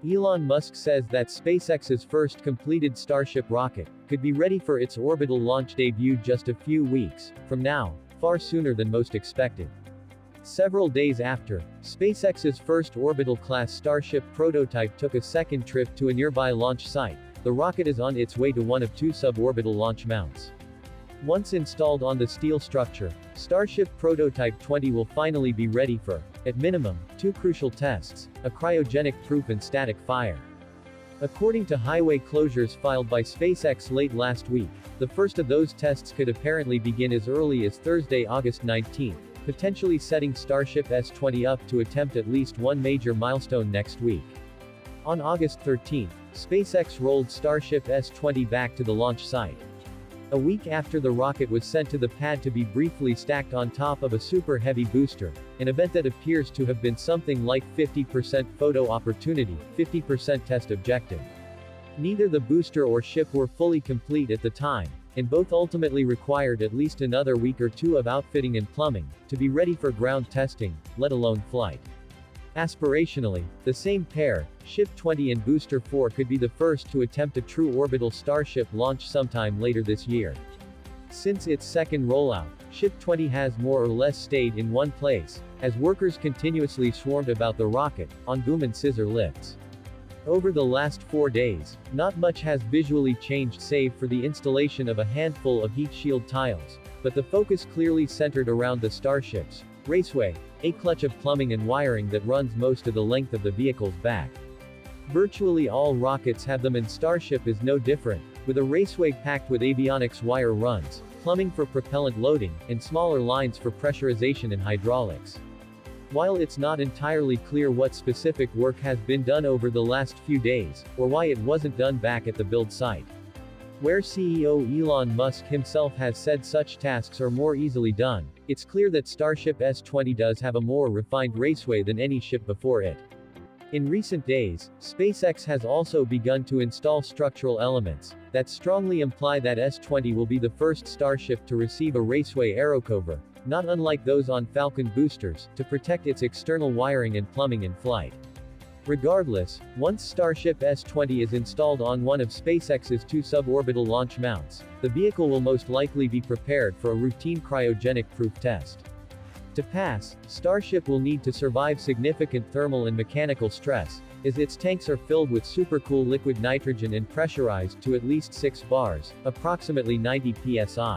Elon Musk says that SpaceX's first completed Starship rocket could be ready for its orbital launch debut just a few weeks from now, far sooner than most expected. Several days after, SpaceX's first orbital-class Starship prototype took a second trip to a nearby launch site. The rocket is on its way to one of two suborbital launch mounts. Once installed on the steel structure, Starship Prototype 20 will finally be ready for, at minimum, two crucial tests: a cryogenic proof and static fire. According to highway closures filed by SpaceX late last week, the first of those tests could apparently begin as early as Thursday, August 19, potentially setting Starship S20 up to attempt at least one major milestone next week. On August 13, SpaceX rolled Starship S20 back to the launch site. A week after the rocket was sent to the pad to be briefly stacked on top of a super heavy booster, an event that appears to have been something like 50% photo opportunity, 50% test objective. Neither the booster or ship were fully complete at the time, and both ultimately required at least another week or two of outfitting and plumbing to be ready for ground testing, let alone flight. Aspirationally, the same pair, Ship 20 and Booster 4, could be the first to attempt a true orbital Starship launch sometime later this year. Since its second rollout, Ship 20 has more or less stayed in one place, as workers continuously swarmed about the rocket, on boom and scissor lifts. Over the last 4 days, not much has visually changed save for the installation of a handful of heat shield tiles, but the focus clearly centered around the Starship's raceway, a clutch of plumbing and wiring that runs most of the length of the vehicle's back. Virtually all rockets have them, and Starship is no different, with a raceway packed with avionics wire runs, plumbing for propellant loading, and smaller lines for pressurization and hydraulics. While it's not entirely clear what specific work has been done over the last few days, or why it wasn't done back at the build site, where CEO Elon Musk himself has said such tasks are more easily done, it's clear that Starship S20 does have a more refined raceway than any ship before it. In recent days, SpaceX has also begun to install structural elements that strongly imply that S20 will be the first Starship to receive a raceway aerocover, not unlike those on Falcon boosters, to protect its external wiring and plumbing in flight. Regardless, once Starship S20 is installed on one of SpaceX's two suborbital launch mounts, the vehicle will most likely be prepared for a routine cryogenic proof test. To pass, Starship will need to survive significant thermal and mechanical stress, as its tanks are filled with supercool liquid nitrogen and pressurized to at least 6 bars, approximately 90 psi.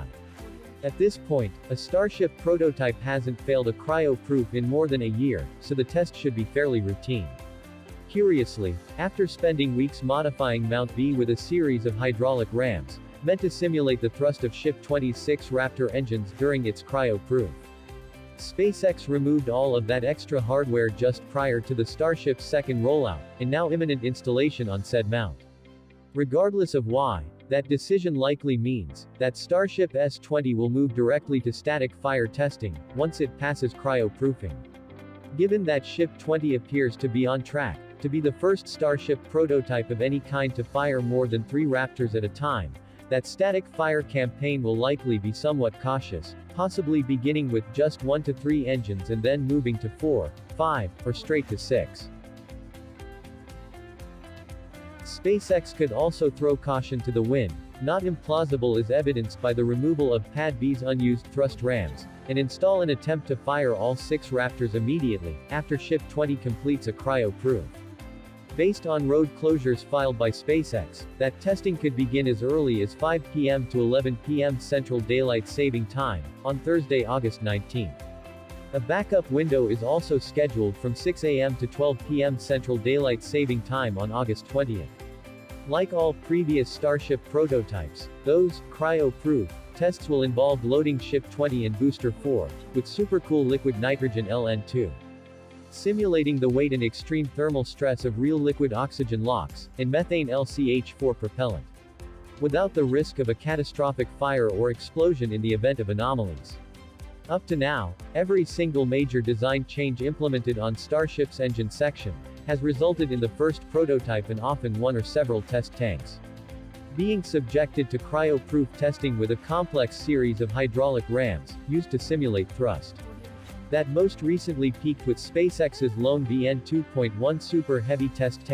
At this point, a Starship prototype hasn't failed a cryo-proof in more than a year, so the test should be fairly routine. Curiously, after spending weeks modifying Mount B with a series of hydraulic rams, meant to simulate the thrust of Ship 20's 6 Raptor engines during its cryo-proof, SpaceX removed all of that extra hardware just prior to the Starship's second rollout, and now imminent installation on said mount. Regardless of why, that decision likely means that Starship S20 will move directly to static fire testing once it passes cryo-proofing. Given that Ship 20 appears to be on track to be the first Starship prototype of any kind to fire more than 3 Raptors at a time, that static fire campaign will likely be somewhat cautious, possibly beginning with just 1 to 3 engines and then moving to 4, 5, or straight to 6. SpaceX could also throw caution to the wind, not implausible as evidenced by the removal of Pad B's unused thrust rams, and install an attempt to fire all 6 Raptors immediately, after Ship 20 completes a cryo-proof. Based on road closures filed by SpaceX, that testing could begin as early as 5 p.m. to 11 p.m. Central Daylight Saving Time, on Thursday, August 19. A backup window is also scheduled from 6 a.m. to 12 p.m. Central Daylight Saving Time on August 20. Like all previous Starship prototypes, those cryo-proof tests will involve loading Ship 20 and Booster 4 with supercool liquid nitrogen LN2. Simulating the weight and extreme thermal stress of real liquid oxygen LOX, and methane LCH4 propellant, without the risk of a catastrophic fire or explosion in the event of anomalies. Up to now, every single major design change implemented on Starship's engine section has resulted in the first prototype and often one or several test tanks being subjected to cryo-proof testing with a complex series of hydraulic rams used to simulate thrust. That most recently peaked with SpaceX's lone VN 2.1 Super Heavy test tank,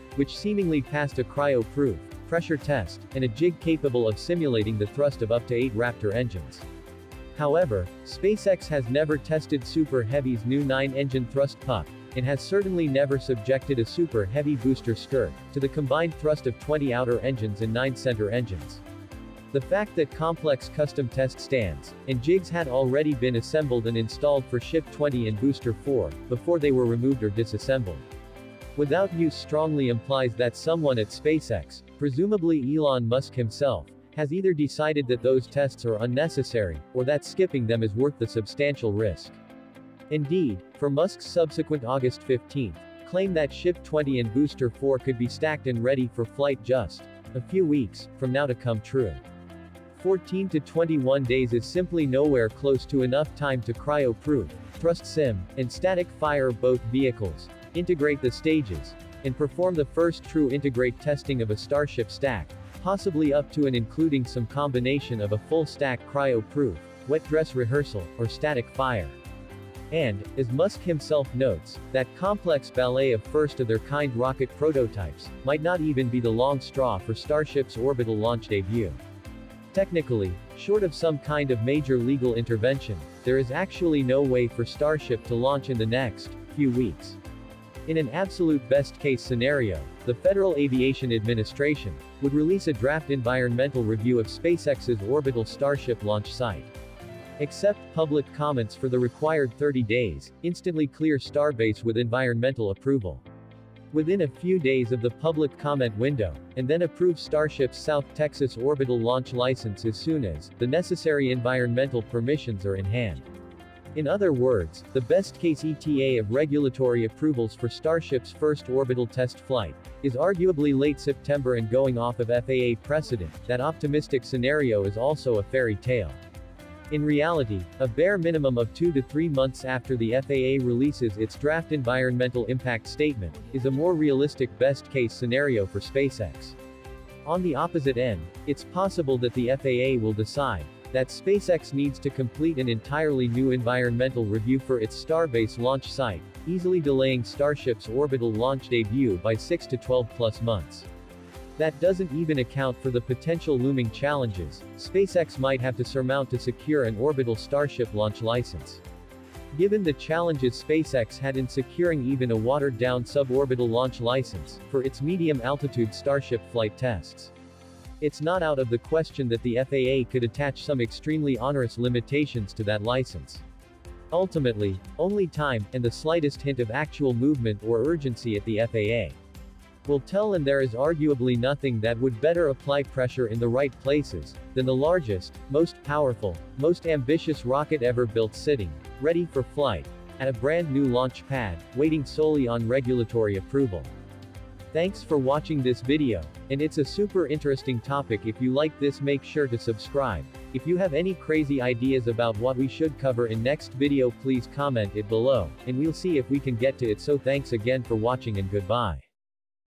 which seemingly passed a cryo-proof pressure test, and a jig capable of simulating the thrust of up to 8 Raptor engines. However, SpaceX has never tested Super Heavy's new 9-engine thrust puck, and has certainly never subjected a Super Heavy booster skirt to the combined thrust of 20 outer engines and 9 center engines. The fact that complex custom test stands and jigs had already been assembled and installed for Ship 20 and Booster 4 before they were removed or disassembled without use strongly implies that someone at SpaceX, presumably Elon Musk himself, has either decided that those tests are unnecessary, or that skipping them is worth the substantial risk. Indeed, for Musk's subsequent August 15 claim that Ship 20 and Booster 4 could be stacked and ready for flight just a few weeks from now to come true. 14 to 21 days is simply nowhere close to enough time to cryo-proof, thrust sim, and static fire both vehicles, integrate the stages, and perform the first true integrate testing of a Starship stack, possibly up to and including some combination of a full stack cryo-proof, wet dress rehearsal, or static fire. And, as Musk himself notes, that complex ballet of first-of-their-kind rocket prototypes might not even be the long straw for Starship's orbital launch debut. Technically, short of some kind of major legal intervention, there is actually no way for Starship to launch in the next few weeks. In an absolute best-case scenario, the Federal Aviation Administration would release a draft environmental review of SpaceX's orbital Starship launch site. Accept public comments for the required 30 days, instantly clear Starbase with environmental approval within a few days of the public comment window, and then approve Starship's South Texas orbital launch license as soon as the necessary environmental permissions are in hand. In other words, the best-case ETA of regulatory approvals for Starship's first orbital test flight is arguably late September, and going off of FAA precedent, that optimistic scenario is also a fairy tale. In reality, a bare minimum of 2 to 3 months after the FAA releases its draft environmental impact statement is a more realistic best-case scenario for SpaceX. On the opposite end, it's possible that the FAA will decide that SpaceX needs to complete an entirely new environmental review for its Starbase launch site, easily delaying Starship's orbital launch debut by 6 to 12+ months. That doesn't even account for the potential looming challenges SpaceX might have to surmount to secure an orbital Starship launch license. Given the challenges SpaceX had in securing even a watered-down suborbital launch license for its medium-altitude Starship flight tests, it's not out of the question that the FAA could attach some extremely onerous limitations to that license. Ultimately, only time, and the slightest hint of actual movement or urgency at the FAA will tell, and there is arguably nothing that would better apply pressure in the right places than the largest, most powerful, most ambitious rocket ever built sitting, ready for flight, at a brand new launch pad, waiting solely on regulatory approval. Thanks for watching this video, and it's a super interesting topic. If you like this, make sure to subscribe. If you have any crazy ideas about what we should cover in next video, please comment it below, and we'll see if we can get to it. So thanks again for watching and goodbye.